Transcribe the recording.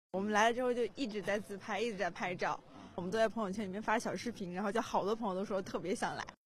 我们来了之后就一直在自拍，一直在拍照，我们都在朋友圈里面发小视频，然后就好多朋友都说特别想来。